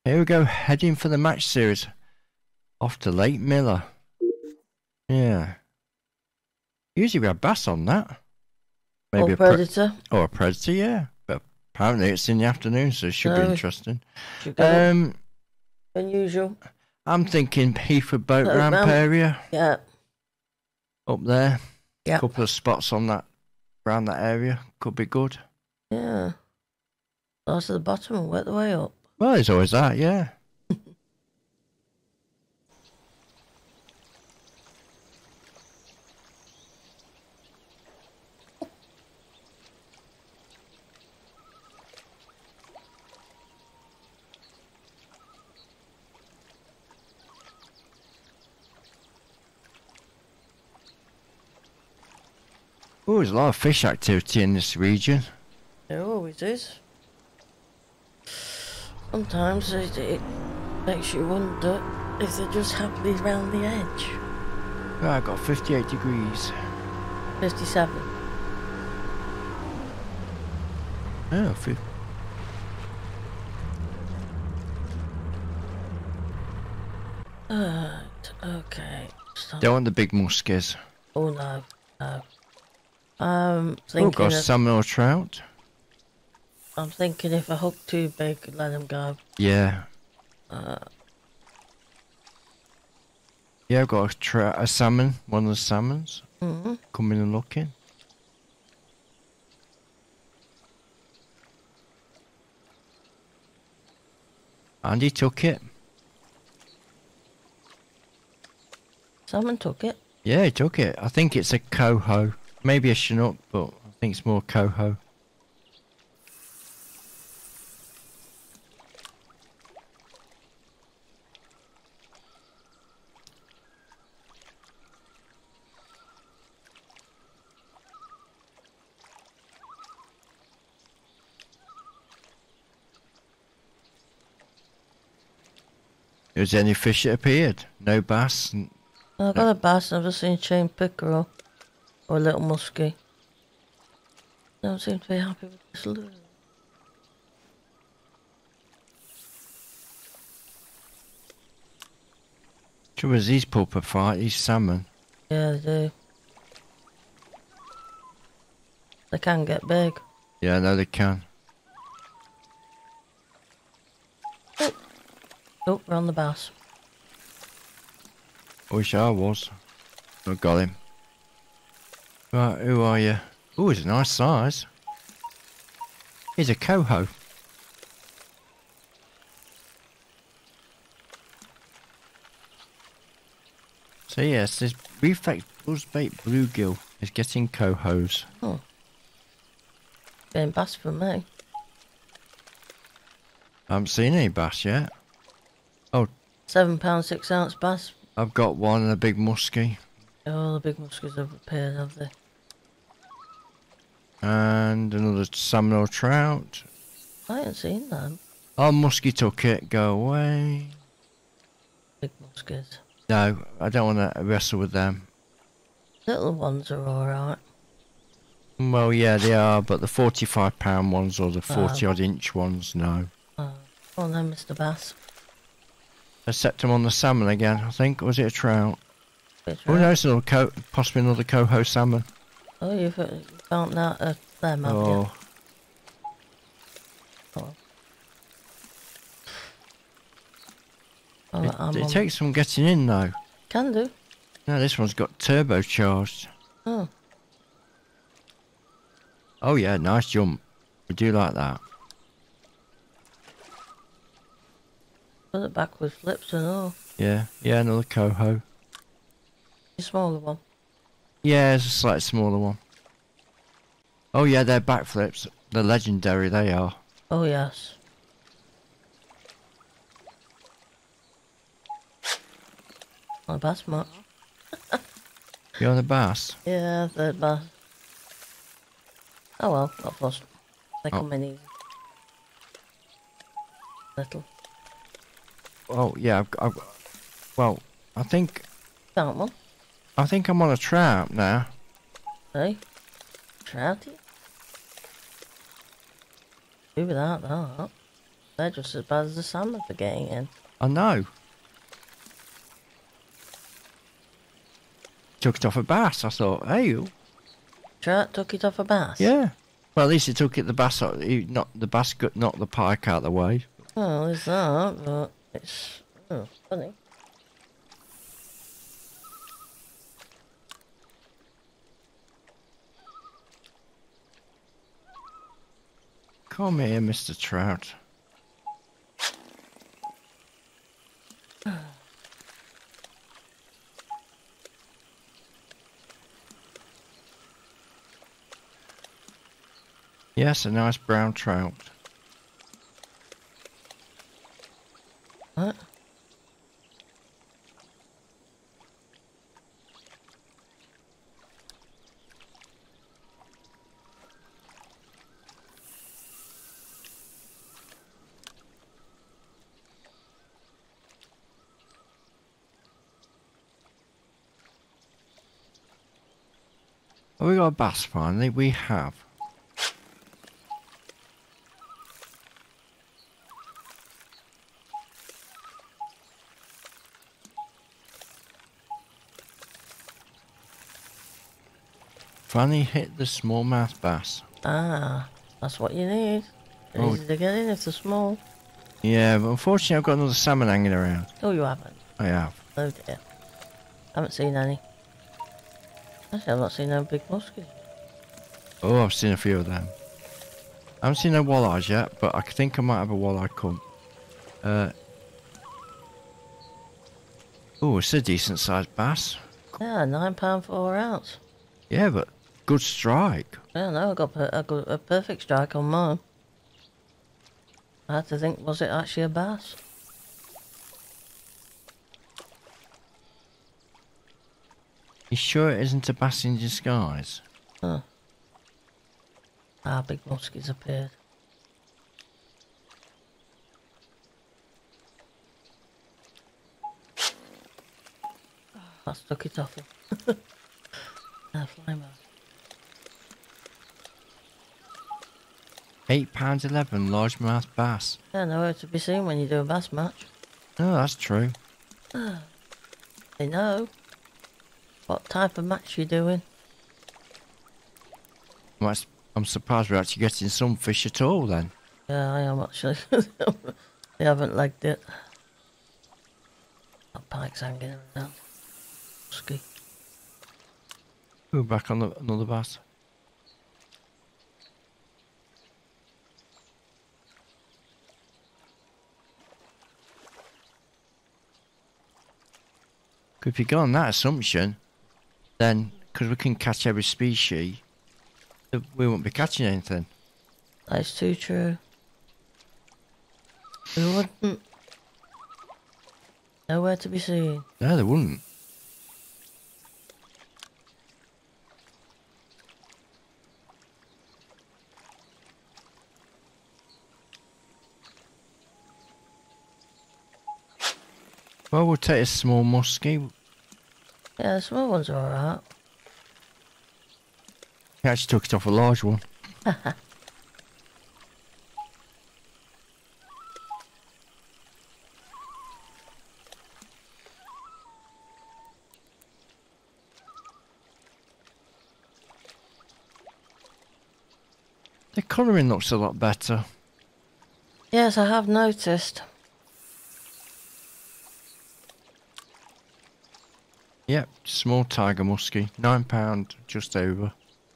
Here we go, heading for the match series. Off to Lake Miller. Yeah. Usually we have bass on that. Maybe a predator. Or a predator, yeah. But apparently it's in the afternoon, so it should be interesting. Unusual. I'm thinking Heathford Boat Ramp area. Yeah. Up there. Yeah. A couple of spots on that, around that area. Could be good. Yeah. Start at the bottom and work the way up. Well, there's always that, yeah. Oh, there's a lot of fish activity in this region. There always is. Sometimes it makes you wonder if they're just happily round the edge. Right, I got 58 degrees. 57. Oh, Okay. Don't want the big muskies. Oh no, no. Oh, got salmon or trout. I'm thinking if a hook too big, let them go. Yeah. Yeah, I've got a salmon, one of the salmons. Coming and looking. And he took it. Salmon took it? Yeah, he took it. I think it's a coho. Maybe a chinook, but I think it's more coho. Was any fish that appeared? No bass? I got a bass, I've just seen chain pickerel. Or a little muskie. Don't seem to be happy with this lure. Trouble is, these pulper fight, these salmon. Yeah, they do. They can get big. Yeah, I know they can. Oh, we're on the bass. I wish I was. I got him. Right, who are you? Oh, he's a nice size. He's a coho. So yes, this reflex buzzbait bluegill is getting cohos. Oh. Getting bass from me. I haven't seen any bass yet. Oh. £7 6-ounce bass. I've got one and a big muskie. Oh, the big muskies have appeared, have they? And another salmon or trout. I ain't seen them. Oh, muskie took it. Go away. Big muskies. No, I don't want to wrestle with them. Little ones are alright. Well, yeah, they are, but the 45-pound ones or the 40-odd inch ones, no. Oh, well then, Mr. Bass. I set them on the salmon again, I think. Or was it a trout? Trout. Oh, no, it's another possibly another coho salmon. Oh, you've found that them, haven't you? Oh. It takes some getting in, though. Can do. No, this one's got turbocharged. Oh. Oh, yeah, nice jump. We do like that. Put it backwards flips and all. Yeah, another coho. A smaller one. Yeah, it's a slightly smaller one. Oh, yeah, they're backflips. They're legendary, they are. Oh, yes. On a bass, Mark. You on the bass? Yeah, third bass. Oh well, not fussed. They come in easy. Little. Oh, yeah, well, I think... Found one. I think I'm on a trout now. Hey? Trouty? Do without that. They're just as bad as the salmon for getting in. I know. Took it off a bass. I thought, hey, Trout took it off a bass? yeah. Well, at least he took it the bass, not the bass, not the pike out of the way. Well, there's that, but it's funny. Come here, Mr. Trout. Yes, a nice brown trout. What? Oh, we got a bass finally. We have. Finally hit the smallmouth bass. Ah, that's what you need. Oh. Easy to get in if they're small. Yeah, but unfortunately I've got another salmon hanging around. Oh, you haven't? I have. Oh dear. Haven't seen any. Actually, I've not seen no big muskies. Oh, I've seen a few of them. I haven't seen no walleyes yet, but I think I might have a walleye come. Oh, it's a decent sized bass. Yeah, £9 4 ounce. Yeah, but good strike. Yeah, no, I got a perfect strike on mine. I had to think, was it actually a bass? You sure it isn't a bass in disguise? Huh. Ah, big muskies appeared. I stuck it off him. Fly back. £8.11 largemouth bass. Yeah, nowhere to be seen when you do a bass match. Oh, that's true. They know what type of match you're doing. Well, I'm surprised we're actually getting some fish at all then. Yeah, I am actually. They haven't legged it. That pike's hanging around. Musky. We're back on another bass. If you go on that assumption, then, because we can catch every species, we won't be catching anything. That's too true. We wouldn't. Nowhere to be seen. No, they wouldn't. Well, we'll take a small muskie. Yeah, the small ones are alright. He actually took it off a large one. The colouring looks a lot better. Yes, I have noticed. Yep, small tiger muskie, £9 just over.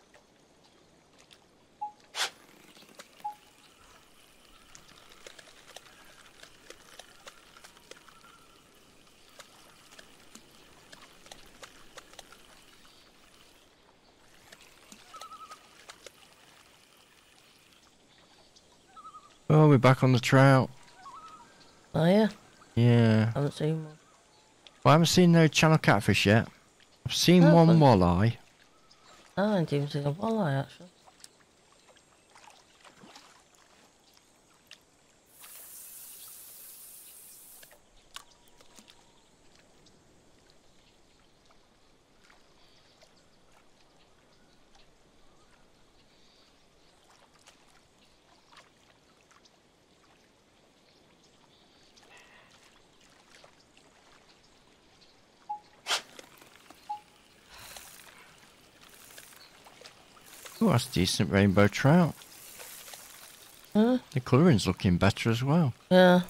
Oh, we're back on the trout. Oh yeah? Yeah. Haven't seen one. Well, I haven't seen no channel catfish yet. I've seen Oh, one fun. walleye. I haven't even seen a walleye actually. Oh, that's decent rainbow trout. Huh? The colouring's looking better as well. Yeah.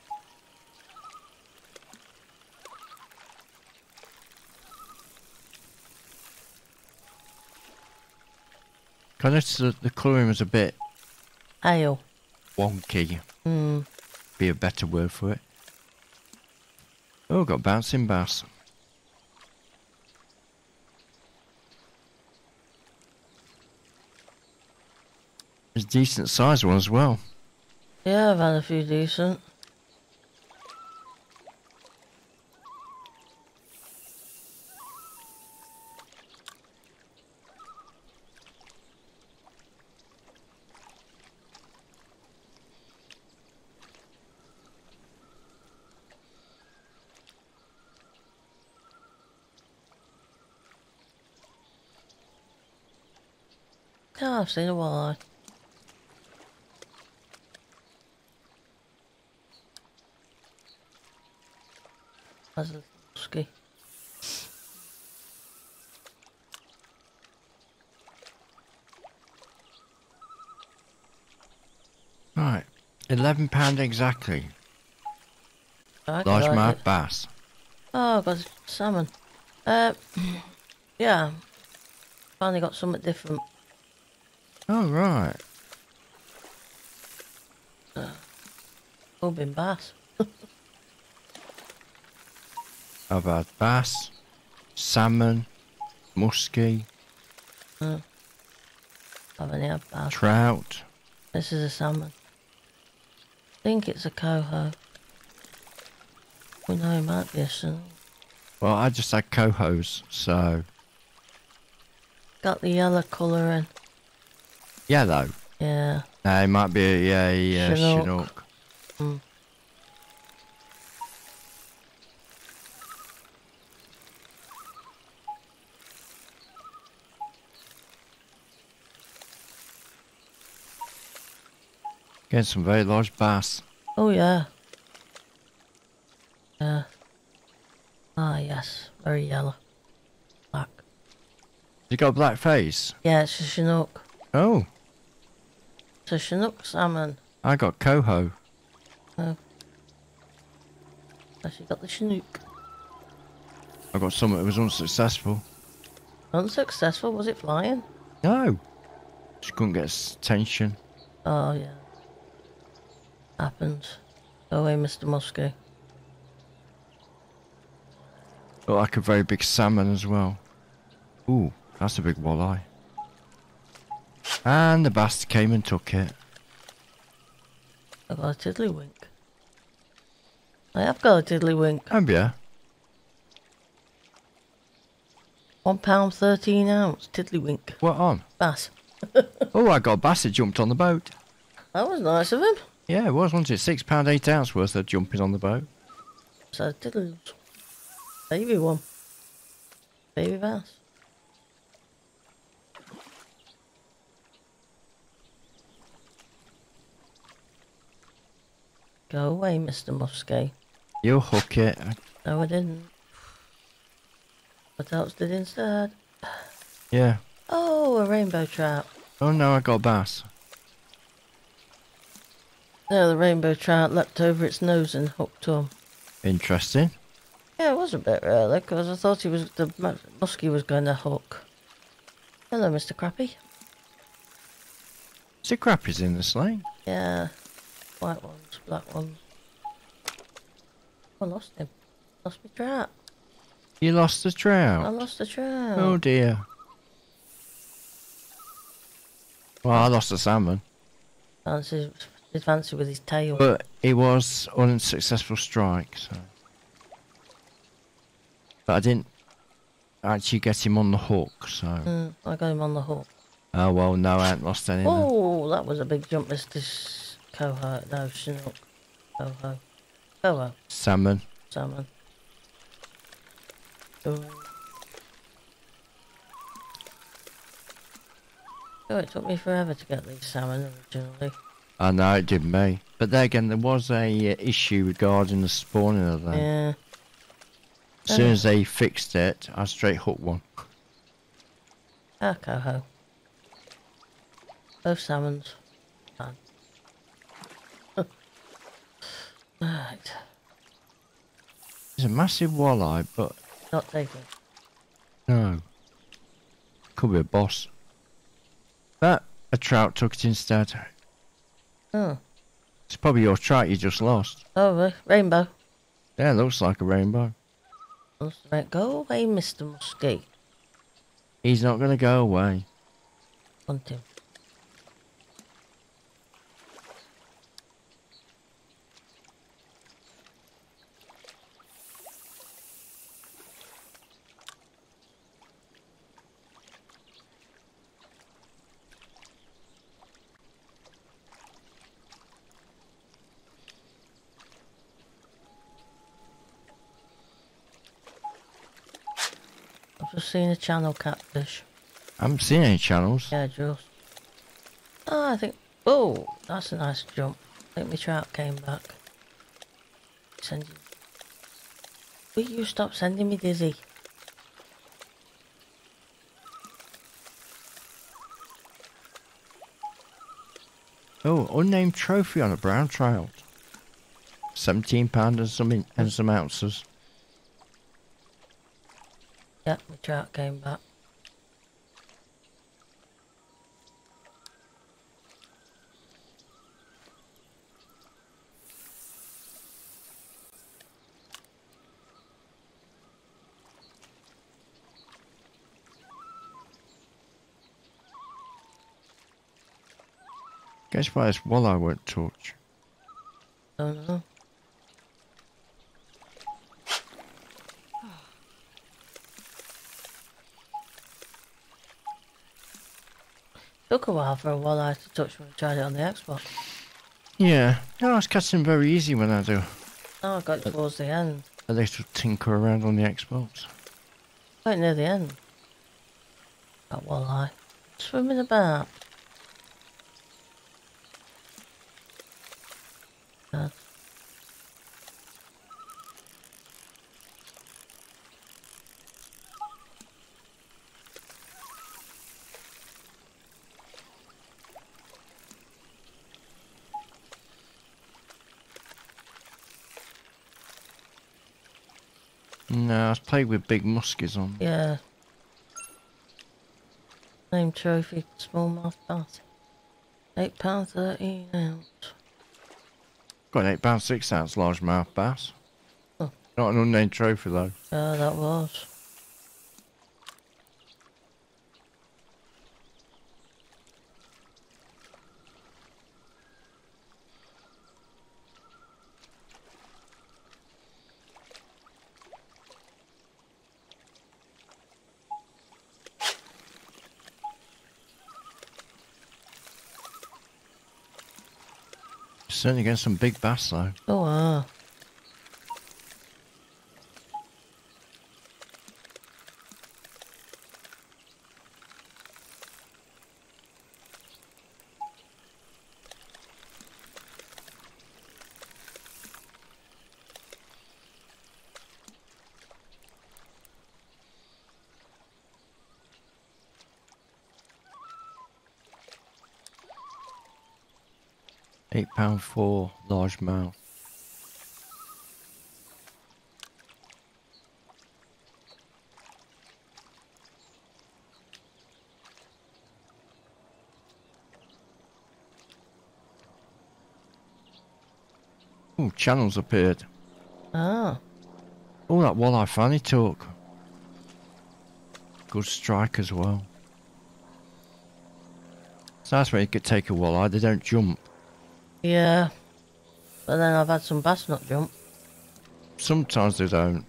I noticed that the colouring was a bit Ale. wonky. Hmm. Be a better word for it. Oh, got bouncing bass. There's a decent sized one as well. Yeah, I've had a few decent. Yeah, I've seen a walleye. That's a muskie. Right. £11 exactly. I quite like Largemouth it. bass. Oh, I've got salmon. Yeah. Finally got something different. Oh, right. Been bass. I've had bass, salmon, muskie, I've only had bass. trout. This is a salmon. I think it's a coho. We know it might be a snook. Well, I just had cohos, so Got the yellow colour in. yellow. Yeah. It might be a Chinook. Chinook. Mm. Getting some very large bass. Oh yeah. Yeah. Ah yes. Very yellow. Black. You got a black face? Yeah, it's a Chinook. Oh, It's a Chinook salmon. I got coho. Actually got the Chinook. I got some that was unsuccessful. Unsuccessful, was it flying? No, just couldn't get attention. Oh yeah. Happens. Go away, Mr. Muskie. Got like a very big salmon as well. Ooh, that's a big walleye. And the bass came and took it. I got a tiddlywink. I have got a tiddlywink. Have ya? £1 13 ounce tiddlywink. What on? Bass. Oh, I got a bass that jumped on the boat. That was nice of him. Yeah, it was, wasn't it? £6 8 ounce worth of jumping on the boat. So tiddles. Baby one. Baby bass. Go away, Mr. Muskie. You'll hook it. No, I didn't. What else did instead? Yeah. Oh, a rainbow trout. Oh no, I got a bass. No, the rainbow trout leapt over its nose and hooked him. Interesting. Yeah, it was a bit really, because I thought the muskie was going to hook. Hello, Mr. Crappy. Is it crappies in the sling? Yeah, white ones, black ones. I lost him. Lost my trout. You lost the I trout. lost the trout. Oh dear. Well, I lost the salmon. Did fancy with his tail. But it was unsuccessful strike, so. But I didn't actually get him on the hook, so. I got him on the hook. Oh well, no, I haven't lost any. Then. Oh, that was a big jump, Mr. Coho. No, Chinook. Coho. Coho. Salmon. Salmon. Oh. Oh, it took me forever to get these salmon originally. I know it did me. But there again, there was a issue regarding the spawning of them. Yeah. As soon as they fixed it, I straight hooked one. Ah, Coho. Both salmons. Fine. Right. It's a massive walleye, but Not taken. no. Could be a boss. But a trout took it instead. Oh. It's probably your trout you just lost. Oh, rainbow. Yeah, looks like a rainbow. Go away, Mr. Muskie. He's not going to go away. Want him. I've just seen a channel catfish. I haven't seen any channels. Yeah, just. Oh, I think. Oh, that's a nice jump. I think my trout came back. Sending. Will you stop sending me dizzy? Oh, unnamed trophy on a brown trout. £17 and some ounces. Yeah, my trout came back. Guess why this walleye won't touch? Don't know. Took a while for a walleye to touch when I tried it on the Xbox. Yeah, no, I was catching very easy when I do Oh, I got it towards the end. a little tinker around on the Xbox. Right near the end. That walleye. Swimming about. God. No, I was playing with big muskies on. Yeah. Name trophy, smallmouth bass. £8 13 ounce. Got an £8 6 ounce largemouth bass. Oh. Not an unnamed trophy though. Yeah, that was. Certainly getting some big bass though. Oh, wow. £8 for largemouth. Oh, channels appeared. Ah. Oh, that walleye finally took. Good strike as well. So that's where you could take a walleye, they don't jump. Yeah. But then I've had some bass not jump. Sometimes they don't.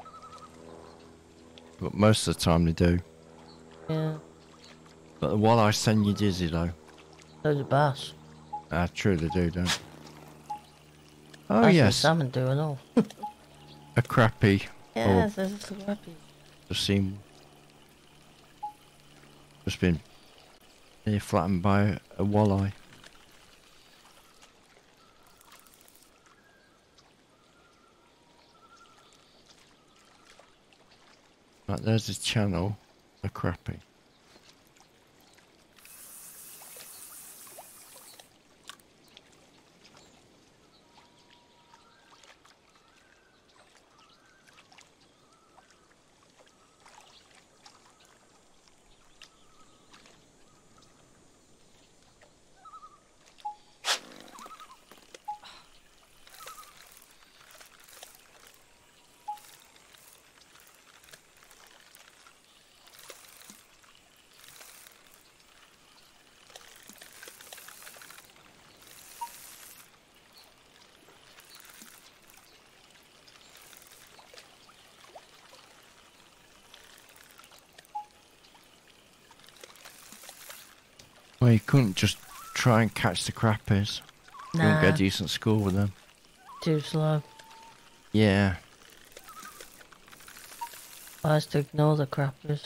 But most of the time they do. Yeah. But the walleye send you dizzy though. Loads of bass. Ah, true they do, don't they? Oh Bass and yes, salmon do and all. a crappie. Yes, there's a little happy. Just seen. Just been near flattened by a walleye. Right, there's a channel, a crappie. Well, you couldn't just try and catch the crappies. You wouldn't get a Nah, decent score with them. too slow. Yeah. I used to ignore the crappers.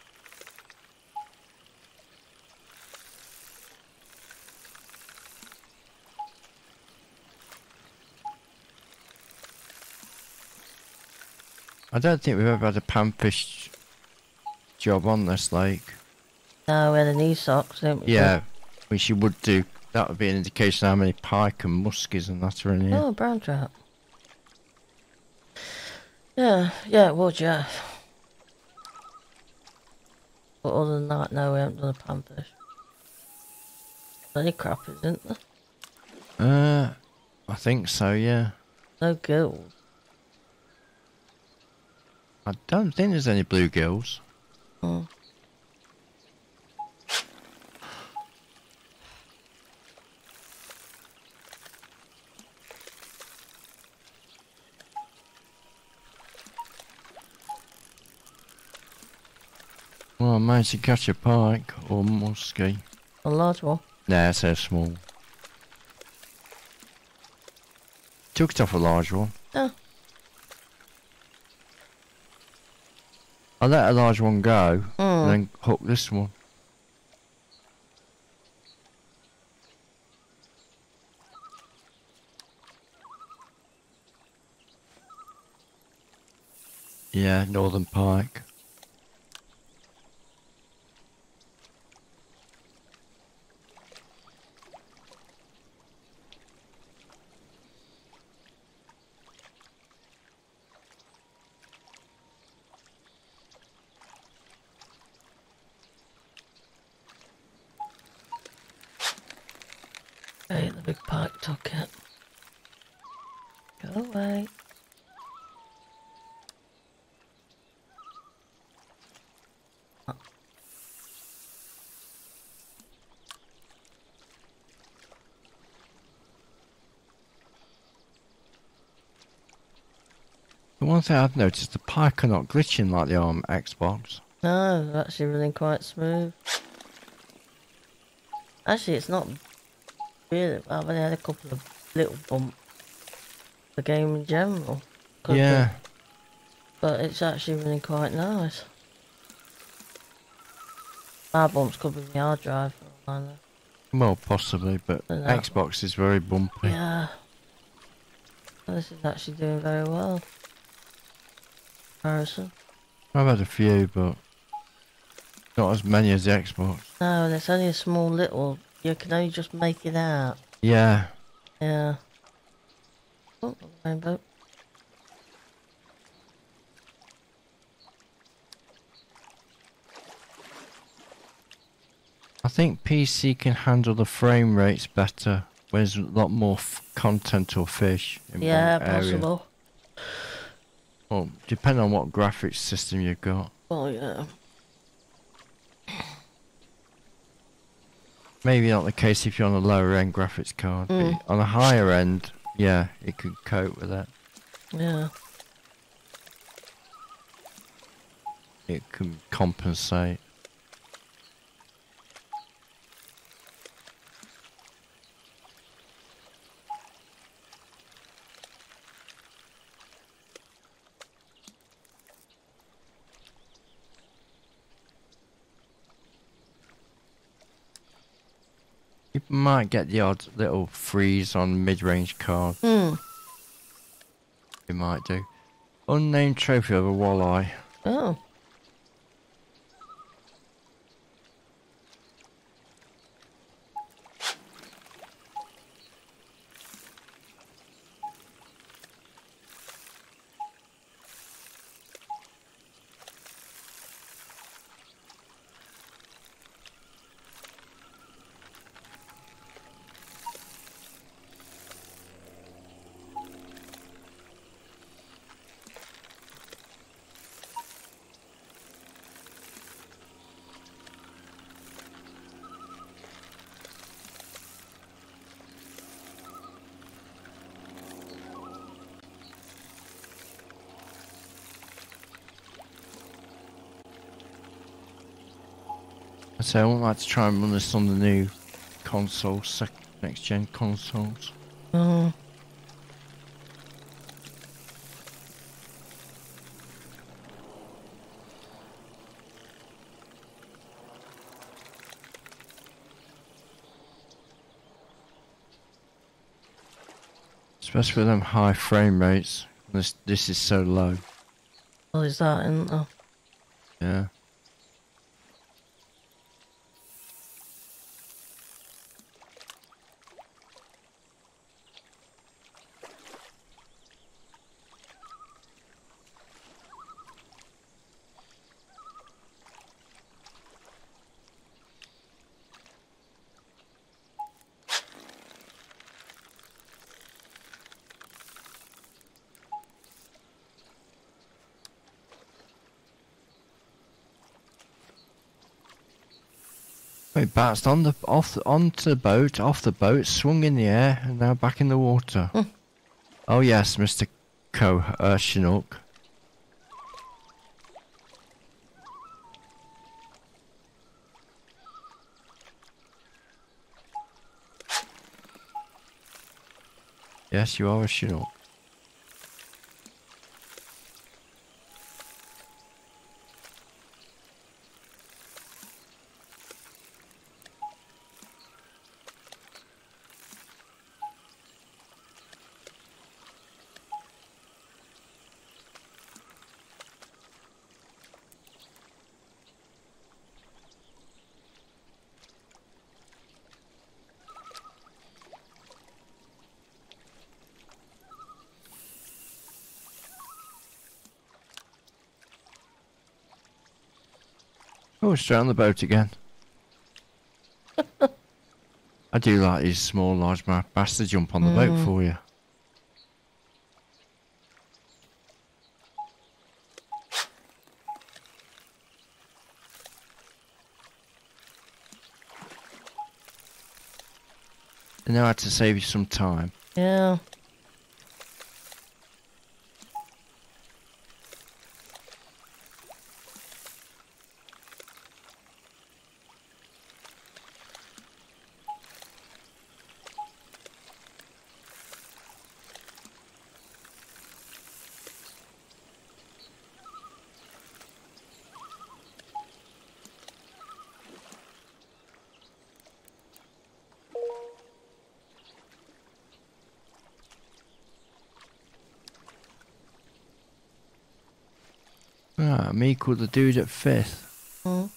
I don't think we've ever had a panfish job on this lake. Now we had knee socks, didn't we? Yeah, which you would do. That would be an indication of how many pike and muskies and that are in here. Oh, brown trout. Yeah, it would, yeah. But other than that, no, we haven't done a panfish. Any crappers, isn't there? I think so, yeah. No gills. I don't think there's any bluegills. Hmm. Well, I managed to catch a pike or muskie. A large one. Nah, it's so small. Took it off a large one. Oh. I let a large one go and Hmm. then hooked this one. Yeah, northern pike. Hey, the big pike took it. Go away. The one thing I've noticed, the pike are not glitching like they are on Xbox. No, they're actually running quite smooth. Actually, it's not really. I've only had a couple of little bumps. The game in general. Yeah. But it's actually running quite nice. My bumps could be the hard drive for all I know. Well, possibly, but No. Xbox is very bumpy. Yeah. Well, this is actually doing very well. Comparison. I've had a few, but not as many as the Xbox. No, and it's only a small little. You can only just make it out. Yeah. Yeah. Oh, rainbow. I think PC can handle the frame rates better. Where there's a lot more content or fish in Yeah, one area. possible. Well, depending on what graphics system you've got. Oh, yeah. Maybe not the case if you're on a lower end graphics card. But on a higher end, yeah, it could cope with that. Yeah. It can compensate. You might get the odd little freeze on mid-range card. Hmm. You might do. Unnamed trophy of a walleye. Oh. So I would like to try and run this on the new console, next gen consoles. Oh. Especially with them high frame rates. This is so low. Well, is that, isn't there? Yeah. It bounced onto the boat, off the boat, swung in the air, and now back in the water. Oh yes, Mr. Chinook. Yes, you are a Chinook. Oh, straight on the boat again. I do like these small, largemouth bass to jump on the boat for you. I know how to save you some time. Yeah. Ah, me equal the dude at 5th. Mm.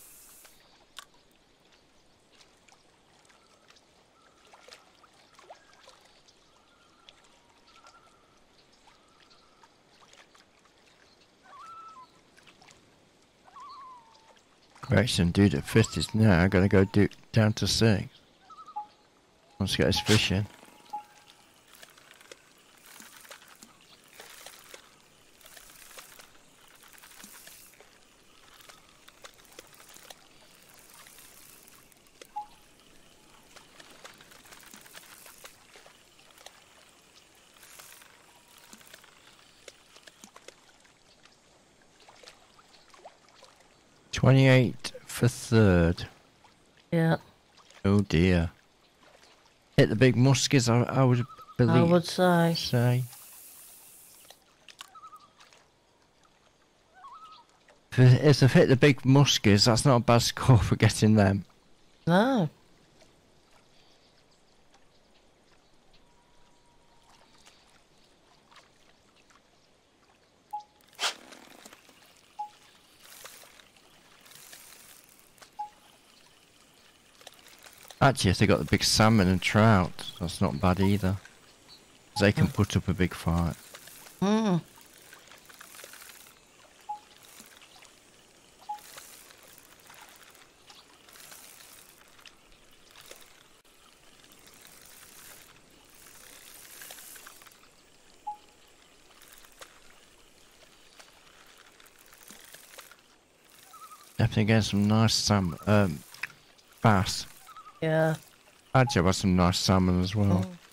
Correction, dude at 5th is now gonna go down to 6. Let's get his fish in. $28 for 3rd. Yeah. Oh dear. Hit the big muskies, I would believe. I would say. If they've hit the big muskies, that's not a bad score for getting them. No. Actually, if they got the big salmon and trout, that's not bad either. 'Cause they can put up a big fight. Mm. Definitely getting some nice salmon, bass. Yeah. Actually, I've had some nice salmon as well. Mm.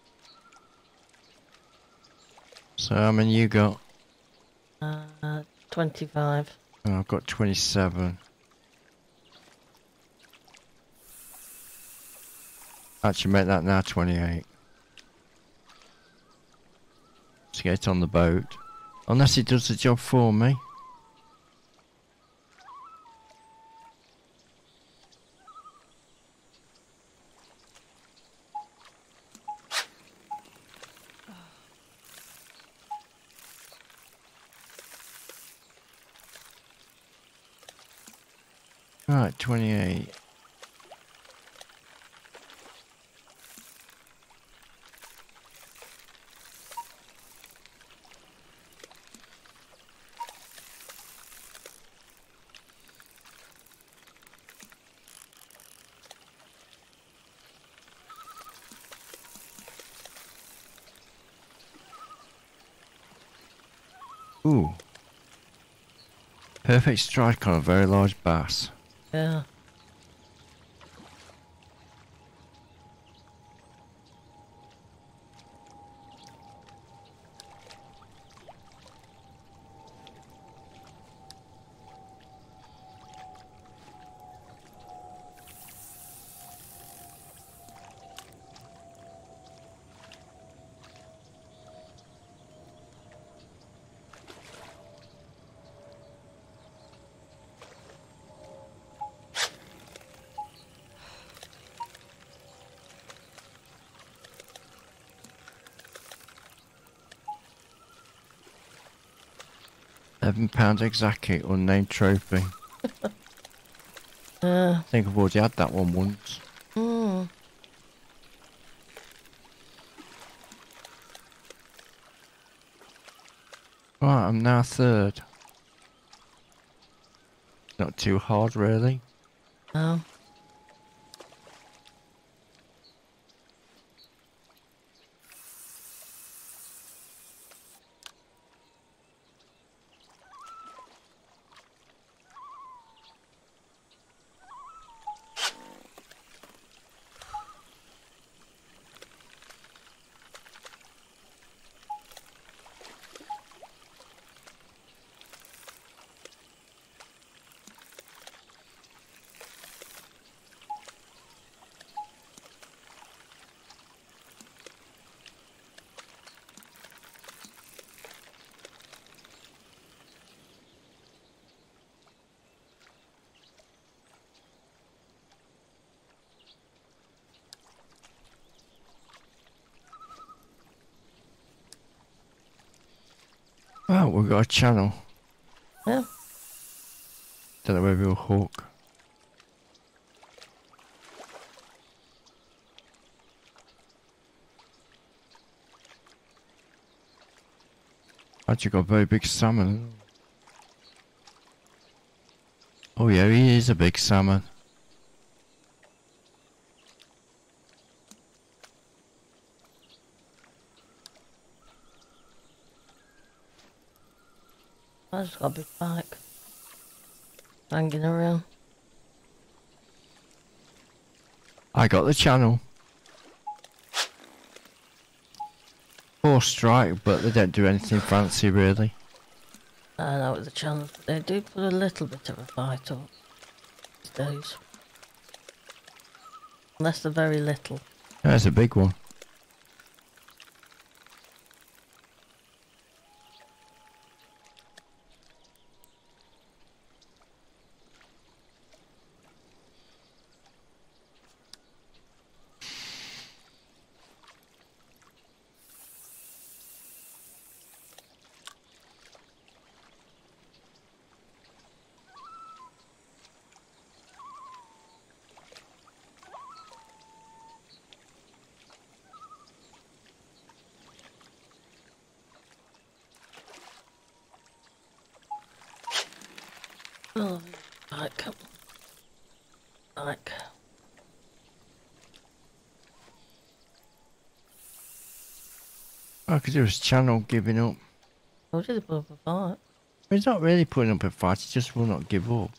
So, how many you got? 25. And I've got 27. Actually, make that now 28. Let's get on the boat. Unless it does the job for me. Right, 28. Ooh. Perfect strike on a very large bass. Yeah. £11 exactly, unnamed trophy. I think I've already had that one once. Mm. Right, I'm now third. Not too hard, really. No. Well, we've got a channel. Yeah. Don't know where we'll hook. Actually got a very big salmon. Oh yeah, he is a big salmon. I just got a big bike. Hanging around. I got the channel. 4 strike, but they don't do anything fancy really. I know what the channels, but they do put a little bit of a fight up these days. Unless they're very little. That's a big one. Oh, bike. Bike. I could do his channel giving up. Told you they put up a fight. He's not really putting up a fight, he just will not give up.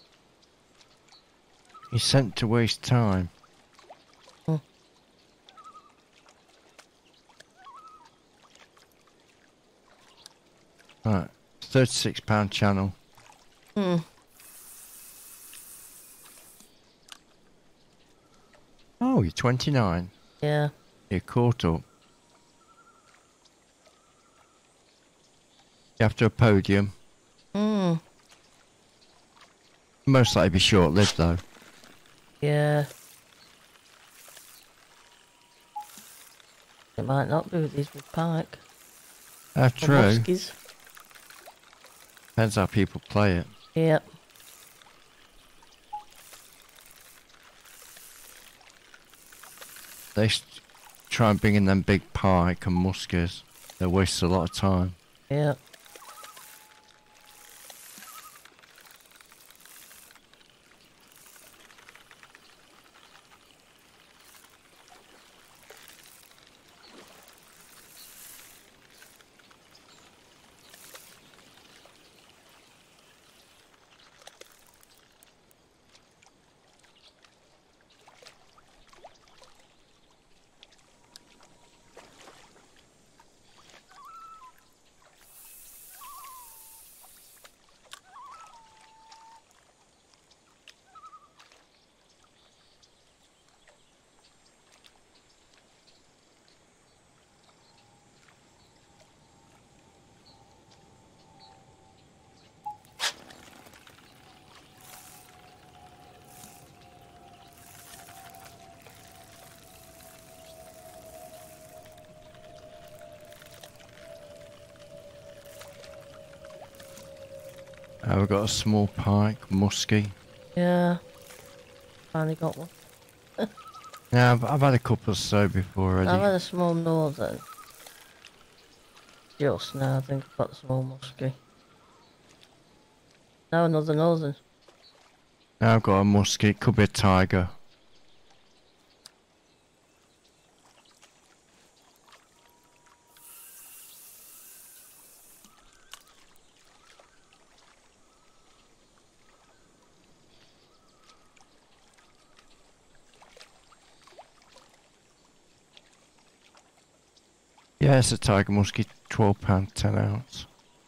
He's sent to waste time. Hmm. Right. £36 channel. Hmm. Oh, you're 29. Yeah. You're caught up. You have to a podium. Hmm. Most likely be short-lived though. Yeah. It might not be with these big pike. That's Or true. muskies. Depends how people play it. Yep. They try and bring in them big pike and muskies. They waste a lot of time. Yep. We've got a small pike, muskie. Yeah. Finally got one. Yeah, I've had a couple or so before already. I've had a small northern. Just now, I think I've got the small muskie. Now another northern. Now I've got a muskie, could be a tiger. Yeah, it's a tiger muskie, £12, 10 ounce.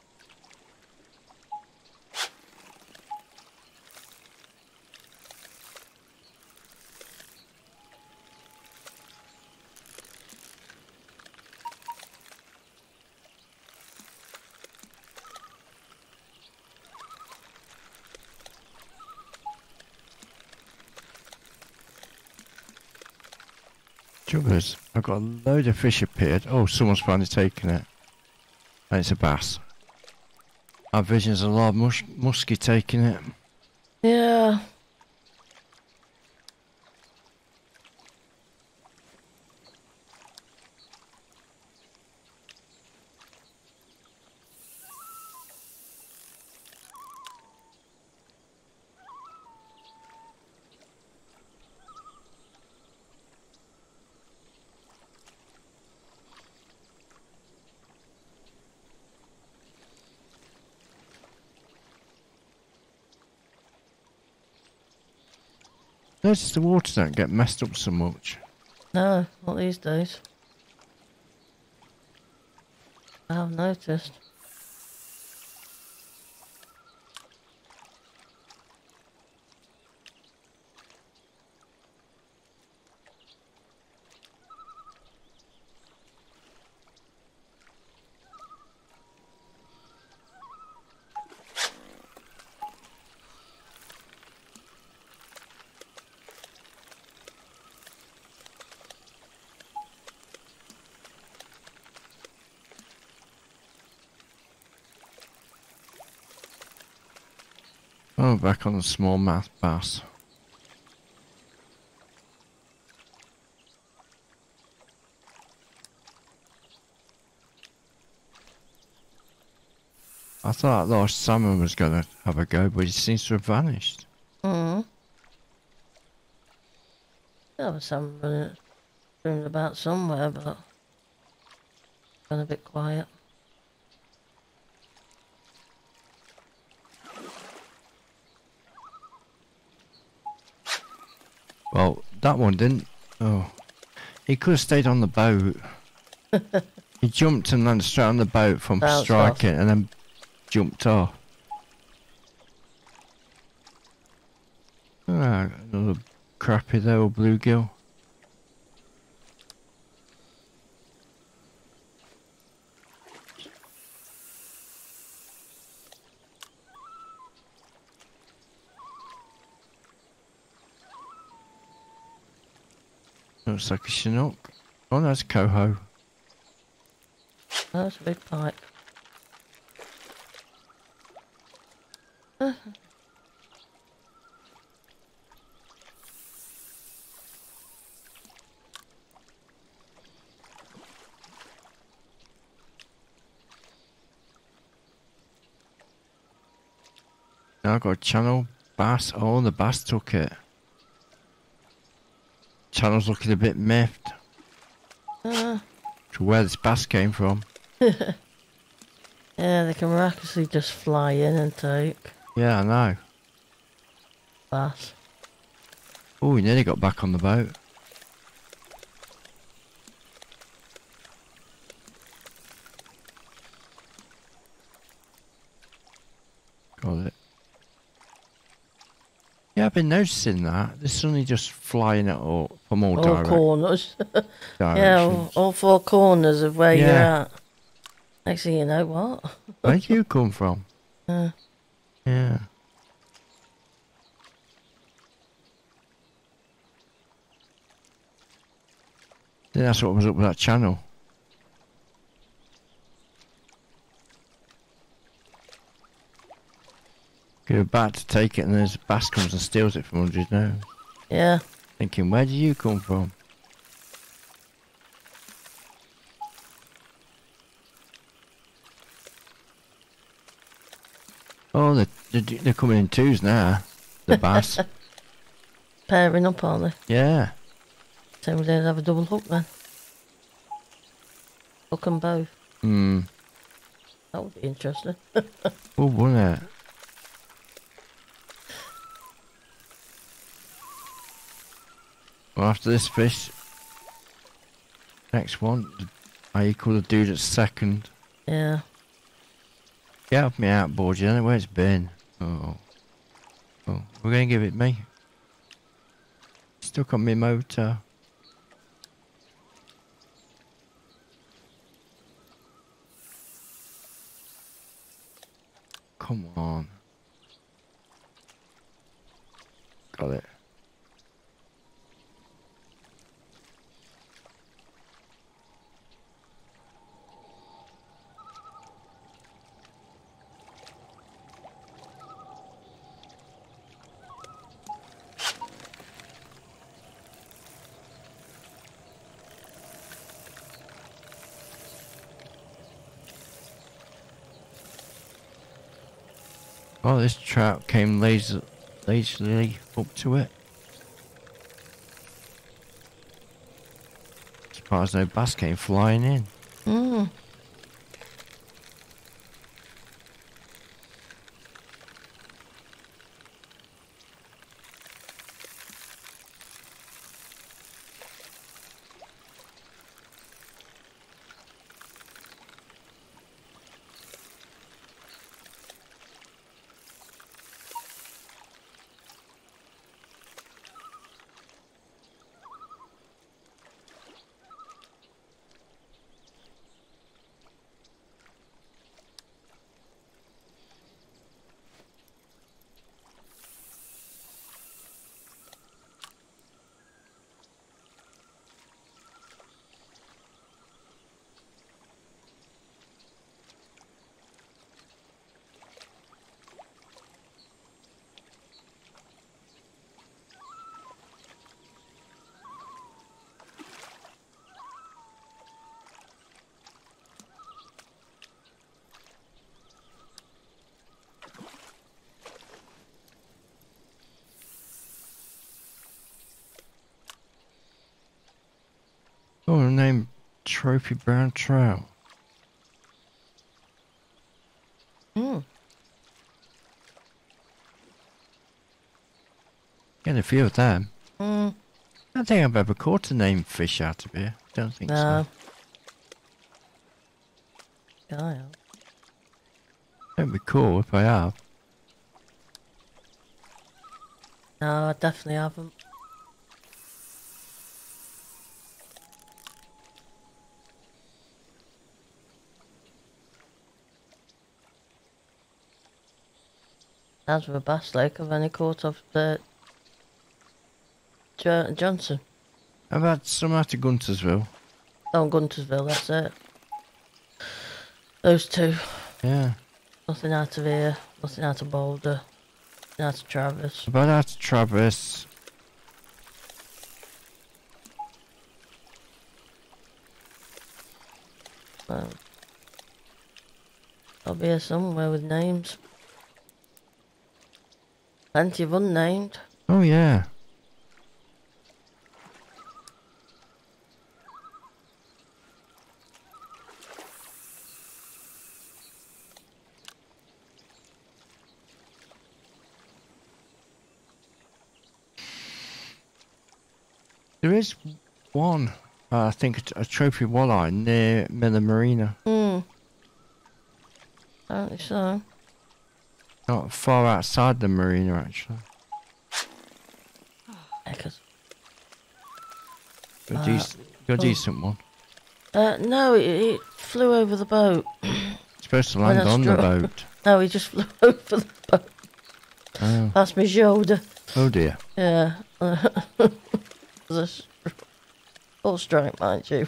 Juggers, I've got a load of fish appeared. Oh, someone's finally taken it. And it's a bass. Our vision's a lot of muskie taking it. Yeah. Notice the water don't get messed up so much. No, not these days. I have noticed. Oh, back on the small bass. I thought that large salmon was going to have a go, but he seems to have vanished. Hmm. There was some running about somewhere, but gone a bit quiet. Well, that one didn't. Oh, he could have stayed on the boat. He jumped and landed straight on the boat from Bounced striking, and then jumped off. Ah, another crappy there, old bluegill. Looks like a chinook. Oh, that's coho. That's a big pike. Now I got a channel bass. Oh, the bass took it. Channel's looking a bit miffed. To where this bass came from. Yeah, they can miraculously just fly in and take Yeah, I know. bass. Oh, he nearly got back on the boat. Got it. Yeah, I've been noticing that. They're suddenly just flying it all from all Corners. Yeah, directions. all four corners of where you're Yeah. at. Next thing you know, what? Where'd you come from? Uh, Yeah. I think that's what was up with that channel. Go back to take it and there's a bass comes and steals it from under his nose. yeah. Thinking, where did you come from? Oh, they're coming in twos now. The bass. Pairing up, aren't they? Yeah. So we don't have a double hook then. Hook them both. Hmm. That would be interesting. Oh, wouldn't it? Well, after this fish, next one, I equal the dude at second. Yeah. Get off me outboard, you don't know where it's been. Oh. Oh, we're going to give it me. Stuck on my motor. Come on. Got it. Oh, this trout came lazily up to it. Surprised no bass came flying in. Mm. Oh, name Trophy Brown Trout. Mm. Get a few of them. Mm. I don't think I've ever caught a named fish out of here. Don't think No. so. Yeah. It'd be cool if I have. No, I definitely haven't. As with Bass Lake, I've only caught off the Johnson. I've had some out of Guntersville. Oh, Guntersville, that's it. Those two. Yeah. Nothing out of here, nothing out of Boulder, nothing out of Travis. I've had out of Travis. Well, I'll be here somewhere with names. Plenty of unnamed. Oh yeah. There is one, I think, a trophy walleye near Miller Marina. Apparently so. Not far outside the marina, actually. Heckers. Got a decent one. No, it flew over the boat. It's supposed to When land I on the struck. boat. No, he just flew over the boat. Oh. Past my shoulder. Oh dear. Yeah. There's a full strike, mind you.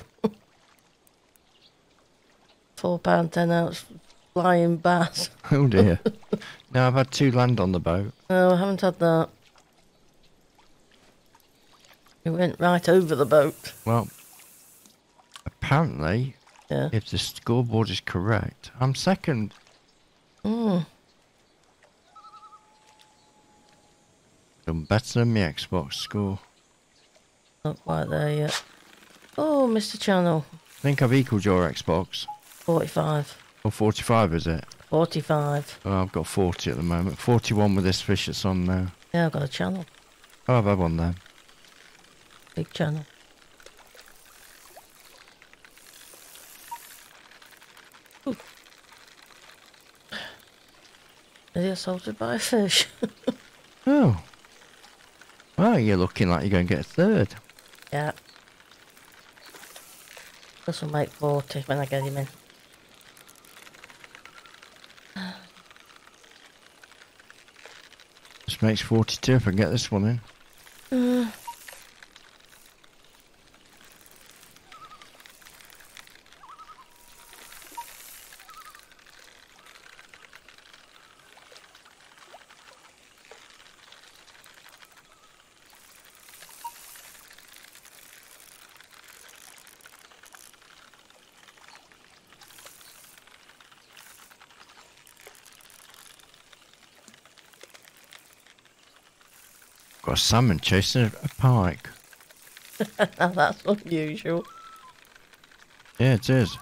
£4, 10 ounce flying bass. Oh dear. No, I've had 2 land on the boat. No, I haven't had that. It went right over the boat. Well, apparently, Yeah. if the scoreboard is correct, I'm second. Mm. Done better than my Xbox score. Not quite there yet. Oh, Mr. Channel. I think I've equalled your Xbox. 45. Or 45, is it? 45. Oh, I've got 40 at the moment. 41 with this fish that's on now. Yeah, I've got a channel. Oh, I've had one then. Big channel. Ooh. Is he assaulted by a fish? Oh. Well, you're looking like you're going to get a third. Yeah. This will make 40 when I get him in. This makes 42 if I can get this one in. Got a salmon chasing a pike. Now that's unusual. Yeah, it is.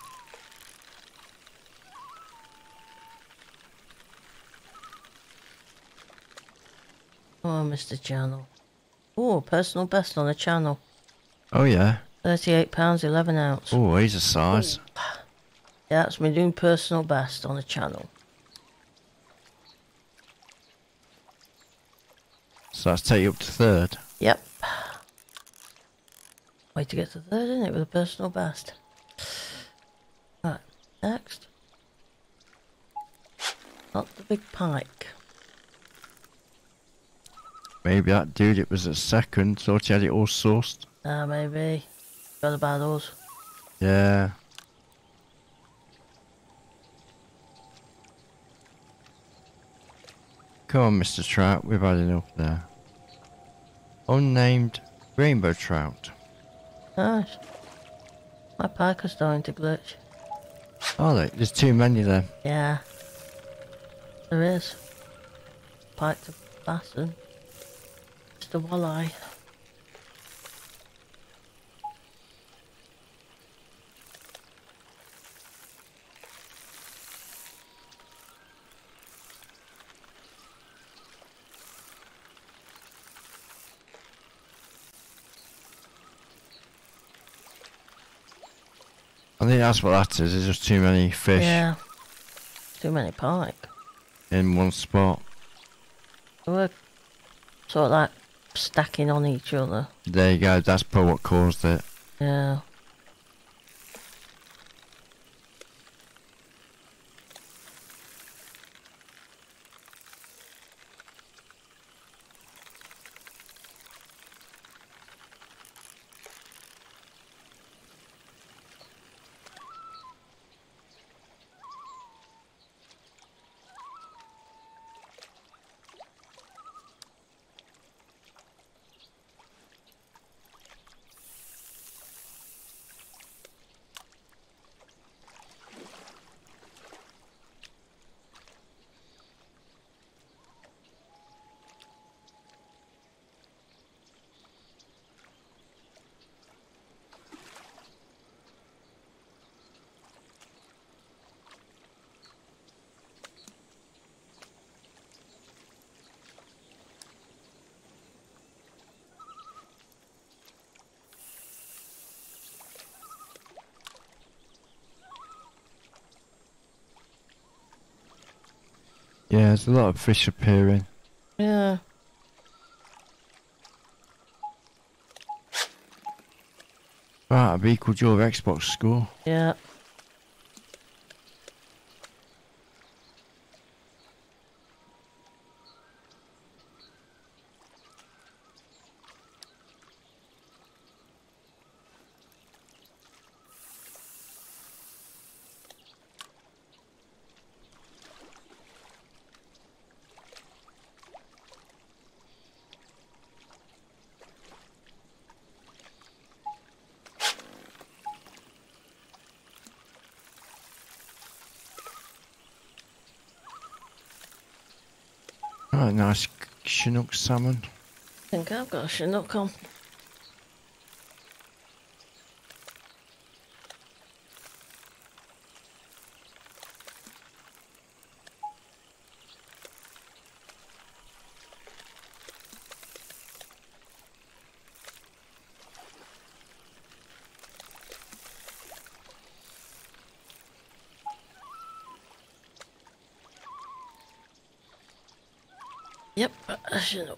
Oh, Mr. Channel. Oh, personal best on the channel. Oh, yeah. £38, 11 ounce. Oh, he's a size. Yeah, that's me doing personal best on the channel. So that's take you up to third. Yep. Way to get to third, isn't it, with a personal best? Right, next. Not the big pike. Maybe that dude, it was at second, thought he had it all sourced. Ah, maybe. Got about us. Yeah. Come on, Mr. Trout, we've had enough there. Unnamed rainbow trout. Nice. My pike are starting to glitch. Are they? There's too many there. Yeah. There is. Pike to bass and just a walleye. I think that's what that is, there's just too many fish. Yeah. Too many pike. in one spot. They were sort of like stacking on each other. There you go, that's probably what caused it. Yeah. Yeah, there's a lot of fish appearing. Yeah. Right, I've equalled your Xbox score. Yeah. Right, nice Chinook salmon. I think I've got a Chinook on. Yep, a Chinook.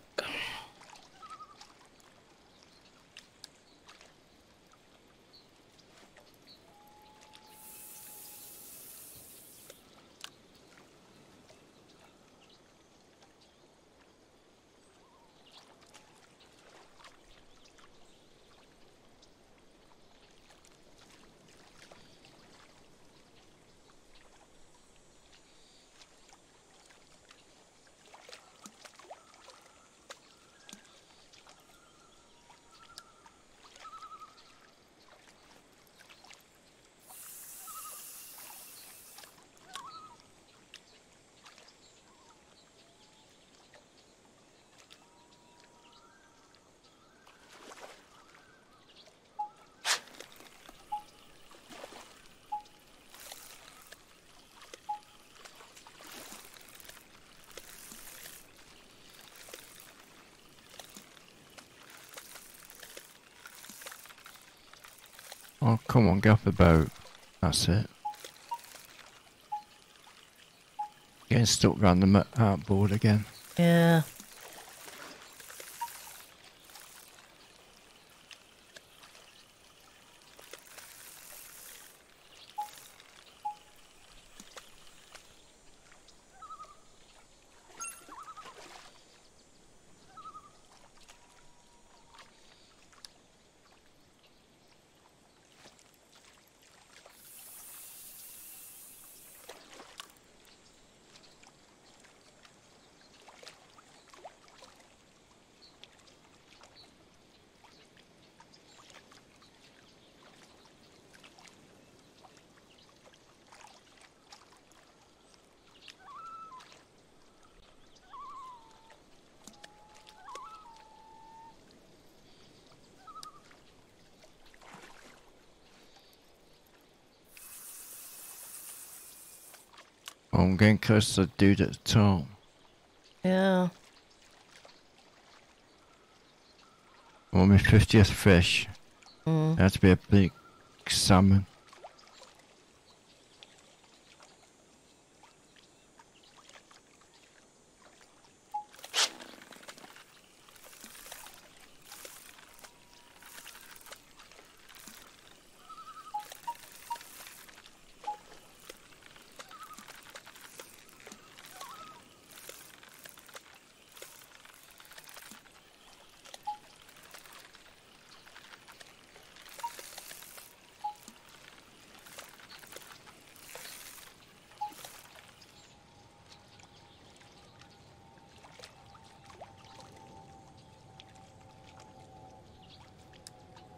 Oh, come on, get off the boat. That's it. Getting stuck round the outboard again. Yeah. Oh, I'm getting close to the dude at the top. Yeah. On my 50th fish. It had to be a big salmon.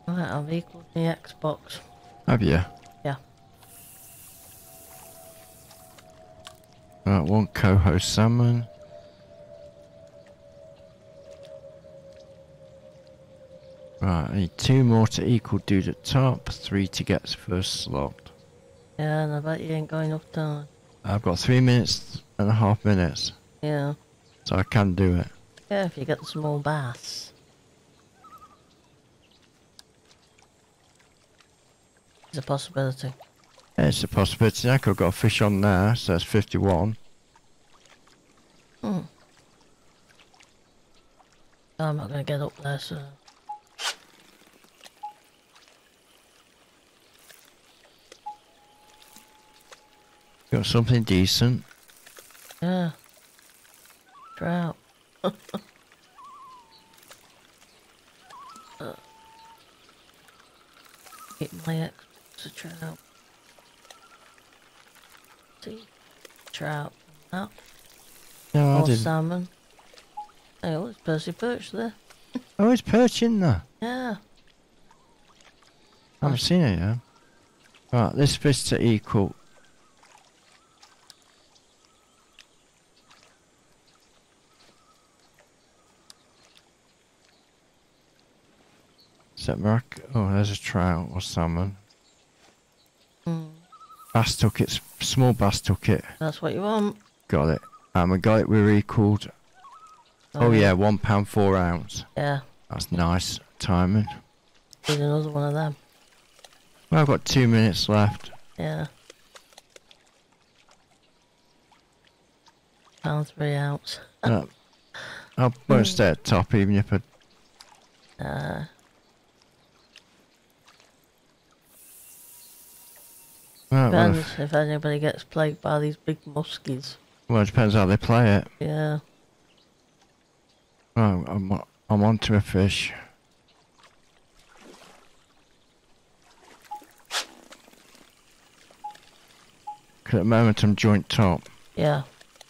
Right, I've equalled the Xbox. Have you? Yeah. Right, one coho salmon. Right, I need 2 more to equal dude at top, 3 to get first slot. Yeah, and I bet you ain't got enough time. I've got 3 minutes and a half minutes, Yeah. so I can do it. Yeah, if you get the small bass. It's a possibility. Yeah, it's a possibility. I've got a fish on there, so that's 51. Hmm. I'm not going to get up there, so... Got something decent. Yeah. Trout. Get my Xbox a trout. See? Trout. That. No, I Or didn't. salmon. Hey, oh, it's Percy Perch there. Oh, it's perch in there. Yeah. I haven't seen it yet. Right, this fish to equal. Set back. Oh, there's a trout or salmon. Mm. Bass took it. Small bass took it. That's what you want. Got it. And we got it. We're equalled. Oh yeah, £1 4 ounce. Yeah. That's nice timing. Need another one of them. Well, I've got 2 minutes left. Yeah. £1 3 ounce. I won't stay at top even if I... Right, well, Depends if anybody gets plagued by these big muskies. it depends how they play it. Yeah. Oh, I'm onto a fish. At the moment I'm joint top. Yeah.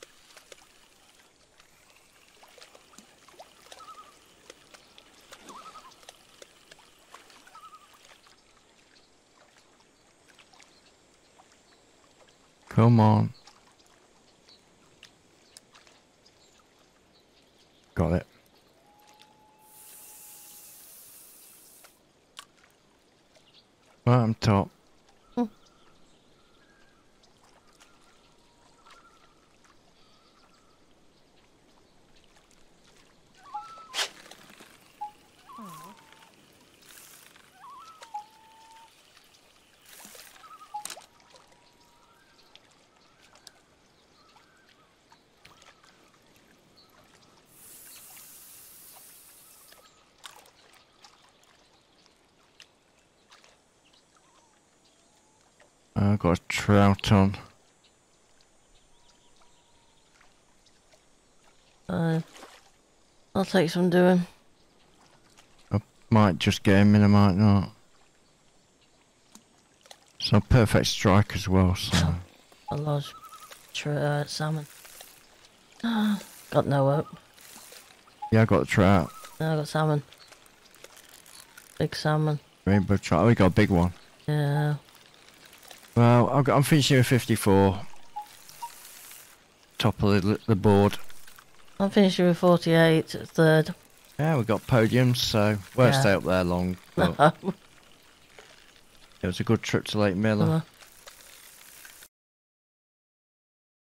Come on. Got it. Right, I'm top. I've got a trout on. I'll take some doing. I might just get him in, I might not. It's a perfect strike as well, so... A large salmon. Got no hope. Yeah, I got the trout. No, I got salmon. Big salmon. Rainbow trout. Oh, we got a big one. Yeah. Well, I'm finishing with 54. Top of the board. I'm finishing with 48 at third. Yeah, we got podiums, so won't Yeah. stay up there long. But it was a good trip to Lake Miller.